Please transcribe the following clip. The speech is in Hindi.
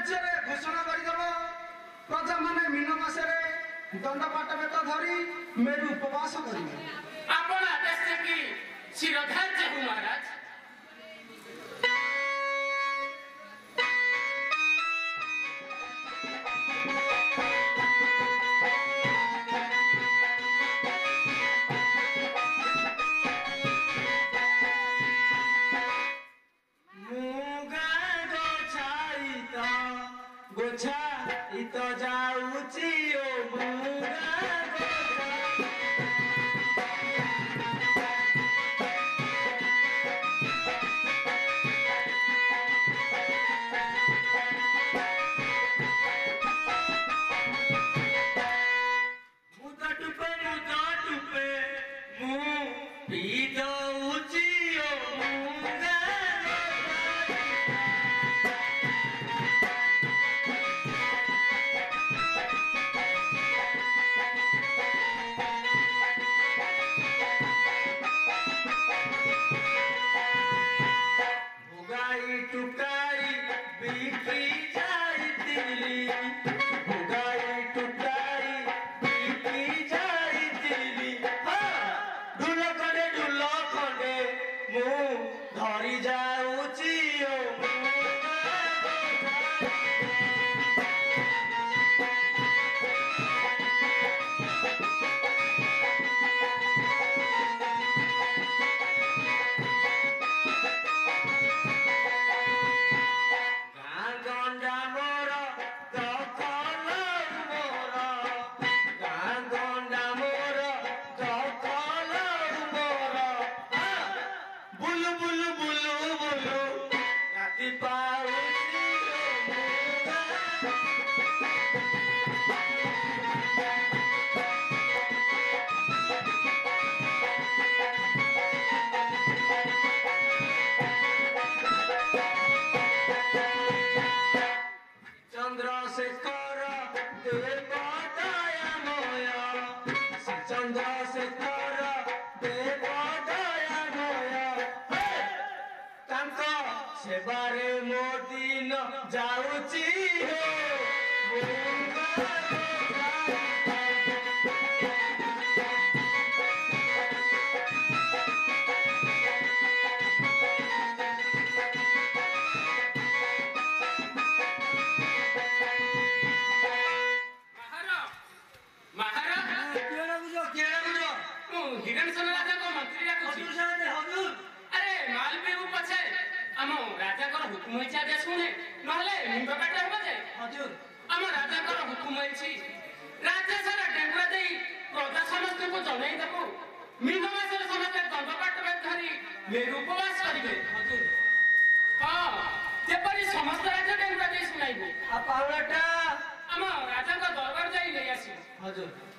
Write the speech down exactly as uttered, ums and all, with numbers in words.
राज्य में घोषणा करदेव प्रजा माने मीन मासरे दंडपाट बेत धरी मेरु उपवास करेंगे। आपण आदेश की शिरोधार्य हूँ महाराज। गोछा इत जाऊची ओ मुगा मुदा टुपे मुदा टुपे मु पी दऊची ओ मुगा टुकाई बिकी जाई दिली भुगाई टुकाई बिकी जाई दिली ढुल खंडे ढुल खंडे मु धरी जाऊची ओ चंद्रशेखर देव दयामय चंद्रशेखर देव दयामय तांको सेबारे मो दिन जाऊची हिरण सोना राजा को मंत्री डाकुची अरे मालवी उ पछे हम राजा को हुकुम इच्छा दे सुने नहले मुंड काटे हो जाए हजूर हम राजा को हुकुम इच्छी राज्य सारा डेंगुआ देई प्रजा समस्त को जनाई देबो मीन मासर समस्त दंडपाट बेत धरी मेरु उपवास करिवे हजूर हां जेपरि समस्त राज्य डेंगुआ देई सुनाइबो आ पावलाटा हम राजा को दरबार जाई ले आसी हजूर।